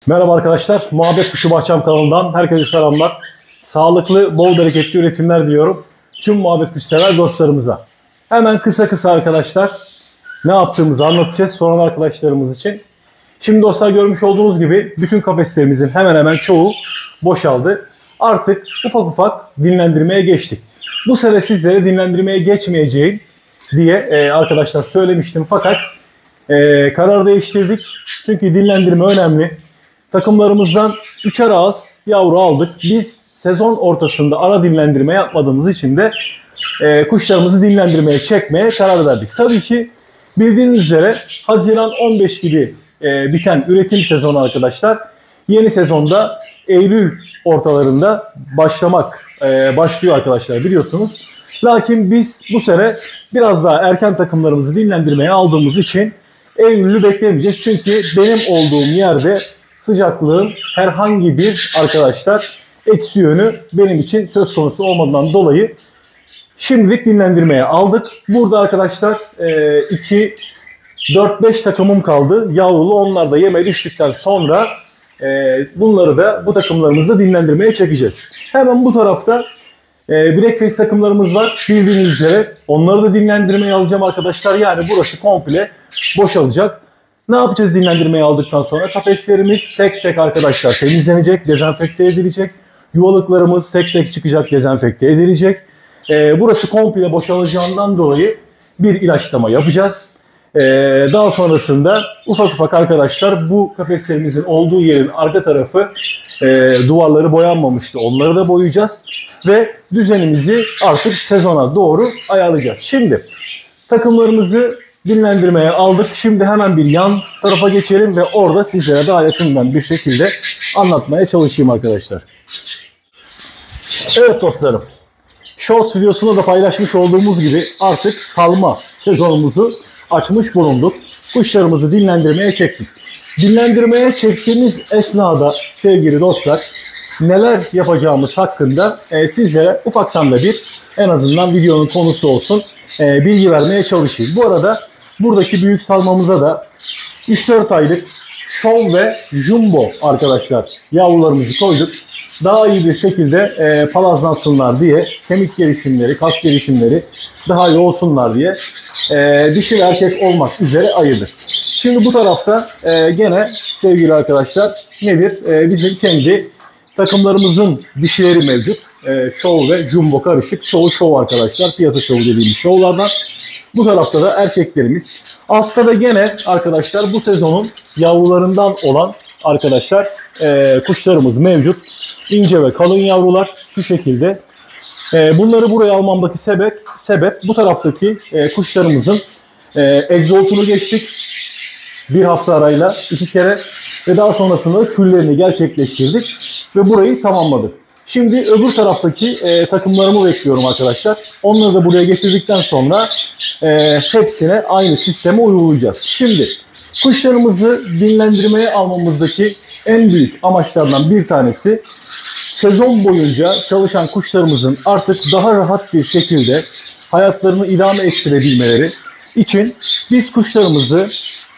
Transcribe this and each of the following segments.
Merhaba arkadaşlar, Muhabbet Kuşu Bahçem kanalından herkese selamlar. Sağlıklı, bol bereketli üretimler diliyorum tüm muhabbet kuşu sever dostlarımıza. Hemen kısa arkadaşlar ne yaptığımızı anlatacağız soran arkadaşlarımız için. Şimdi dostlar görmüş olduğunuz gibi bütün kafeslerimizin hemen hemen çoğu boşaldı. Artık ufak dinlendirmeye geçtik. Bu sene sizlere dinlendirmeye geçmeyeceğim diye arkadaşlar söylemiştim fakat karar değiştirdik. Çünkü dinlendirme önemli. Takımlarımızdan 3'er ağız yavru aldık. Biz sezon ortasında ara dinlendirme yapmadığımız için de kuşlarımızı dinlendirmeye çekmeye karar verdik. Tabii ki bildiğiniz üzere Haziran 15 gibi biten üretim sezonu arkadaşlar. Yeni sezonda Eylül ortalarında başlıyor arkadaşlar biliyorsunuz. Lakin biz bu sene biraz daha erken takımlarımızı dinlendirmeye aldığımız için Eylül'ü beklemeyeceğiz. Çünkü benim olduğum yerde sıcaklığın herhangi bir arkadaşlar eksi yönü benim için söz konusu olmadığından dolayı şimdilik dinlendirmeye aldık. Burada arkadaşlar 4-5 takımım kaldı. Yavrulu onlar da yeme düştükten sonra bunları da bu takımlarımızı dinlendirmeye çekeceğiz. Hemen bu tarafta Blackface takımlarımız var. Bildiğiniz üzere onları da dinlendirmeye alacağım arkadaşlar. Yani burası komple boşalacak. Ne yapacağız dinlendirmeyi aldıktan sonra? Kafeslerimiz tek tek arkadaşlar temizlenecek, dezenfekte edilecek. Yuvalıklarımız tek tek çıkacak, dezenfekte edilecek. Burası komple boşalacağından dolayı bir ilaçlama yapacağız. Daha sonrasında ufak arkadaşlar bu kafeslerimizin olduğu yerin arka tarafı duvarları boyanmamıştı. Onları da boyayacağız. Ve düzenimizi artık sezona doğru ayarlayacağız. Şimdi takımlarımızı dinlendirmeye aldık. Şimdi hemen bir yan tarafa geçelim ve orada sizlere daha yakından bir şekilde anlatmaya çalışayım arkadaşlar. Evet dostlarım. Shorts videosunda da paylaşmış olduğumuz gibi artık salma sezonumuzu açmış bulunduk. Kuşlarımızı dinlendirmeye çektik. Dinlendirmeye çektiğimiz esnada sevgili dostlar neler yapacağımız hakkında sizlere ufaktan da bir en azından videonun konusu olsun bilgi vermeye çalışayım. Bu arada buradaki büyük salmamıza da 3-4 aylık Show ve Jumbo arkadaşlar yavrularımızı koyduk. Daha iyi bir şekilde palazlansınlar diye kemik gelişimleri, kas gelişimleri daha iyi olsunlar diye dişi ve erkek olmak üzere ayırdık. Şimdi bu tarafta gene sevgili arkadaşlar nedir? Bizim kendi takımlarımızın dişileri mevcut. Show ve Jumbo karışık. Çoğu show arkadaşlar. Piyasa show dediğimiz showlardan. Bu tarafta da erkeklerimiz. Altta da gene arkadaşlar bu sezonun yavrularından olan arkadaşlar kuşlarımız mevcut. İnce ve kalın yavrular şu şekilde. Bunları buraya almamdaki sebep bu taraftaki kuşlarımızın egzoltunu geçtik. Bir hafta arayla 2 kere ve daha sonrasında küllerini gerçekleştirdik ve burayı tamamladık. Şimdi öbür taraftaki takımlarımı bekliyorum arkadaşlar. Onları da buraya getirdikten sonra hepsine aynı sistemi uygulayacağız. Şimdi kuşlarımızı dinlendirmeye almamızdaki en büyük amaçlardan bir tanesi sezon boyunca çalışan kuşlarımızın artık daha rahat bir şekilde hayatlarını idame ettirebilmeleri için biz kuşlarımızı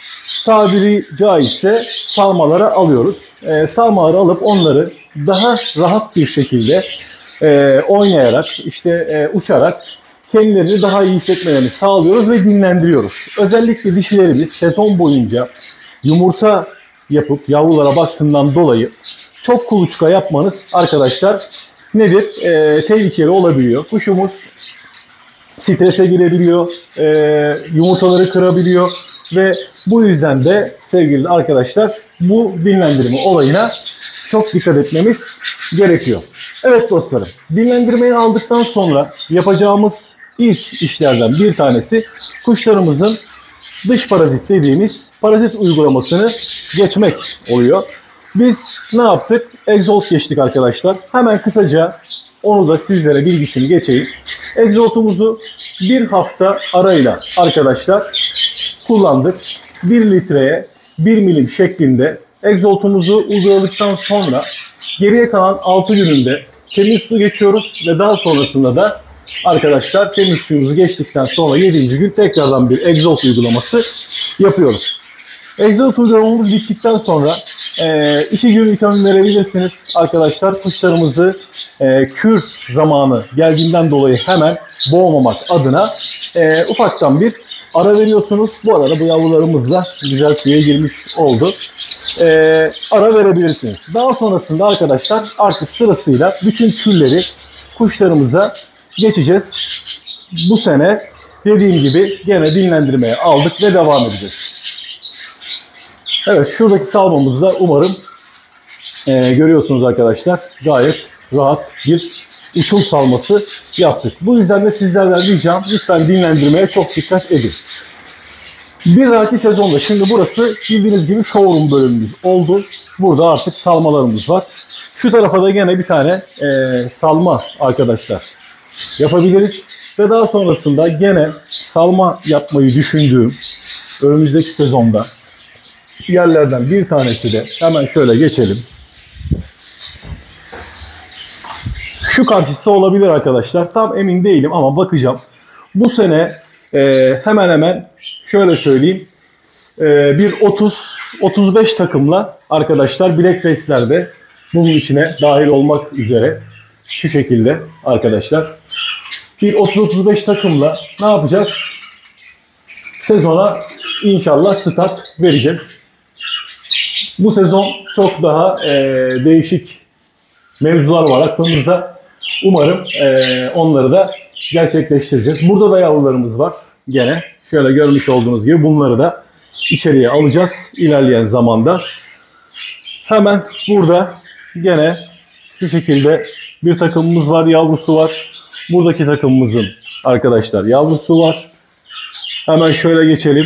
tabiri caizse salmalara alıyoruz. Salmalara alıp onları daha rahat bir şekilde oynayarak, uçarak kendilerini daha iyi hissetmelerini sağlıyoruz ve dinlendiriyoruz. Özellikle dişilerimiz sezon boyunca yumurta yapıp yavrulara baktığından dolayı çok kuluçka yapmanız arkadaşlar nedir? Tehlikeli olabiliyor. Kuşumuz strese girebiliyor, yumurtaları kırabiliyor ve bu yüzden de sevgili arkadaşlar bu dinlendirme olayına çok dikkat etmemiz gerekiyor. Evet dostlarım, dinlendirmeyi aldıktan sonra yapacağımız ilk işlerden bir tanesi kuşlarımızın dış parazit dediğimiz parazit uygulamasını geçmek oluyor. Biz ne yaptık? Egzolt geçtik arkadaşlar. Hemen kısaca onu da sizlere bilgisini geçeyim. Egzoltumuzu bir hafta arayla arkadaşlar kullandık. 1 litreye 1 milim şeklinde egzoltumuzu uyguladıktan sonra geriye kalan 6 gününde temiz su geçiyoruz ve daha sonrasında da arkadaşlar temiz suyumuzu geçtikten sonra 7. gün tekrardan bir egzolt uygulaması yapıyoruz. Egzozot uygulamamız bittikten sonra 2 gün vitamin verebilirsiniz arkadaşlar. Kuşlarımızı kür zamanı geldiğinden dolayı hemen boğmamak adına ufaktan bir ara veriyorsunuz. Bu arada bu yavrularımız da güzel tüye girmiş oldu. Ara verebilirsiniz. Daha sonrasında arkadaşlar artık sırasıyla bütün kürleri kuşlarımıza geçeceğiz. Bu sene dediğim gibi gene dinlendirmeye aldık ve devam edeceğiz. Evet, şuradaki salmamızda umarım görüyorsunuz arkadaşlar, gayet rahat bir uçum salması yaptık. Bu yüzden de sizlerden ricam, lütfen dinlendirmeye çok dikkat edin. Bir dahaki sezonda, şimdi burası bildiğiniz gibi showroom bölümümüz oldu. Burada artık salmalarımız var. Şu tarafa da gene bir tane salma arkadaşlar yapabiliriz. Ve daha sonrasında gene salma yapmayı düşündüğüm önümüzdeki sezonda yerlerden bir tanesi de hemen şöyle geçelim. Şu karşısı olabilir arkadaşlar. Tam emin değilim ama bakacağım. Bu sene hemen hemen şöyle söyleyeyim. Bir 30-35 takımla arkadaşlar Black Face'lerde bunun içine dahil olmak üzere şu şekilde arkadaşlar. Bir 30-35 takımla ne yapacağız? Sezona inşallah start vereceğiz. Bu sezon çok daha değişik mevzular var aklımızda. Umarım onları da gerçekleştireceğiz. Burada da yavrularımız var gene. Şöyle görmüş olduğunuz gibi bunları da içeriye alacağız ilerleyen zamanda. Hemen burada gene şu şekilde bir takımımız var, yavrusu var. Buradaki takımımızın arkadaşlar yavrusu var. Hemen şöyle geçelim.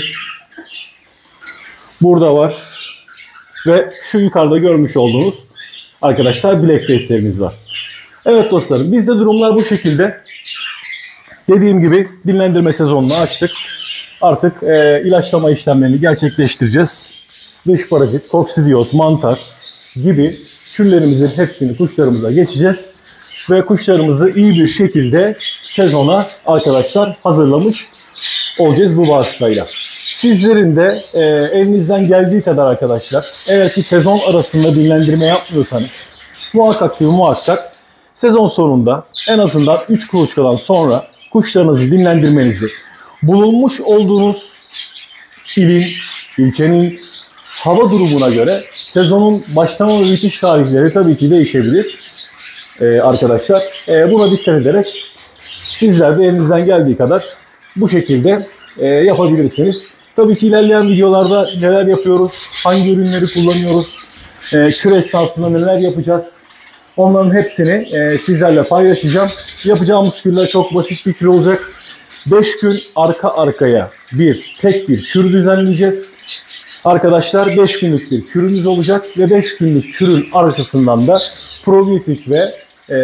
Burada var. Ve şu yukarıda görmüş olduğunuz arkadaşlar Black Face'lerimiz var. Evet dostlarım, bizde durumlar bu şekilde. Dediğim gibi dinlendirme sezonunu açtık. Artık ilaçlama işlemlerini gerçekleştireceğiz. Dış parazit, koksidioz, mantar gibi türlerimizin hepsini kuşlarımıza geçeceğiz. Ve kuşlarımızı iyi bir şekilde sezona arkadaşlar hazırlamış olacağız bu vasıtayla. Sizlerin de elinizden geldiği kadar arkadaşlar, eğer ki sezon arasında dinlendirme yapmıyorsanız muhakkak sezon sonunda en azından 3 kuluçkadan sonra kuşlarınızı dinlendirmenizi, bulunmuş olduğunuz ilin, ülkenin hava durumuna göre sezonun başlama ve bitiş tarihleri tabii ki değişebilir arkadaşlar. Buna dikkat ederek sizler de elinizden geldiği kadar bu şekilde yapabilirsiniz. Tabii ki ilerleyen videolarda neler yapıyoruz, hangi ürünleri kullanıyoruz, kür esnasında neler yapacağız, onların hepsini sizlerle paylaşacağım. Yapacağımız kürler çok basit bir kür olacak. 5 gün arka arkaya tek bir kür düzenleyeceğiz. Arkadaşlar 5 günlük bir kürümüz olacak ve 5 günlük kürün arkasından da probiyotik ve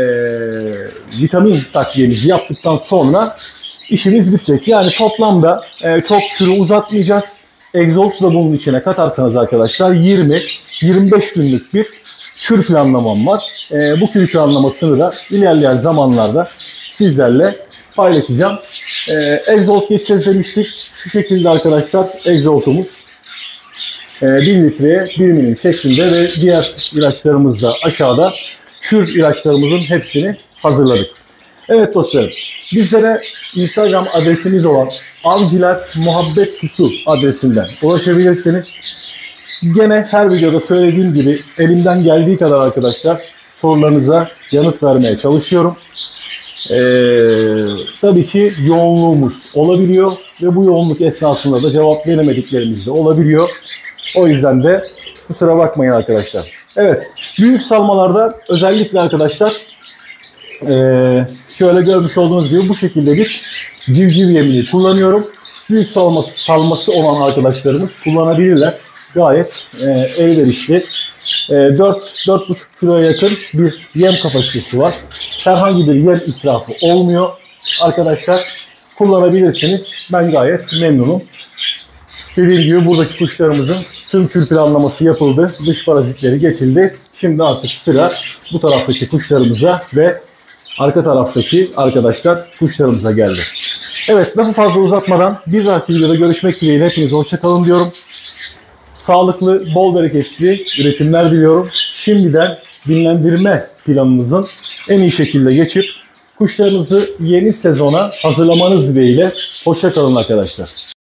vitamin takviyemizi yaptıktan sonra işimiz bitecek. Yani toplamda çok kürü uzatmayacağız. Egzolt da bunun içine katarsanız arkadaşlar 20-25 günlük bir kür planlamam var. Bu kür planlamasını da ilerleyen zamanlarda sizlerle paylaşacağım. Egzolt geçeceğiz demiştik. Şu şekilde arkadaşlar egzoltumuz 1 litreye 1 milim şeklinde ve diğer ilaçlarımız da aşağıda. Kür ilaçlarımızın hepsini hazırladık. Evet dostlarım, bizlere Instagram adresimiz olan Avcılar Muhabbet Kusu adresinden ulaşabilirsiniz. Gene her videoda söylediğim gibi elimden geldiği kadar arkadaşlar sorularınıza yanıt vermeye çalışıyorum. Tabii ki yoğunluğumuz olabiliyor ve bu yoğunluk esnasında da cevap veremediklerimiz de olabiliyor. O yüzden de kusura bakmayın arkadaşlar. Evet, büyük salmalarda özellikle arkadaşlar şöyle görmüş olduğunuz gibi bu şekilde bir civciv yemini kullanıyorum. Büyük salması olan arkadaşlarımız kullanabilirler. Gayet elverişli. 4-4,5 kiloya yakın bir yem kapasitesi var. Herhangi bir yem israfı olmuyor. Arkadaşlar kullanabilirsiniz. Ben gayet memnunum. Dediğim gibi buradaki kuşlarımızın tüm kür planlaması yapıldı. Dış parazitleri geçildi. Şimdi artık sıra bu taraftaki kuşlarımıza ve arka taraftaki arkadaşlar kuşlarımıza geldi. Evet, lafı fazla uzatmadan bir dahaki videoda görüşmek dileğiyle hepinize hoşça kalın diyorum. sağlıklı, bol bereketli üretimler diliyorum. Şimdiden dinlendirme planınızın en iyi şekilde geçip kuşlarınızı yeni sezona hazırlamanız dileğiyle. Hoşça kalın arkadaşlar.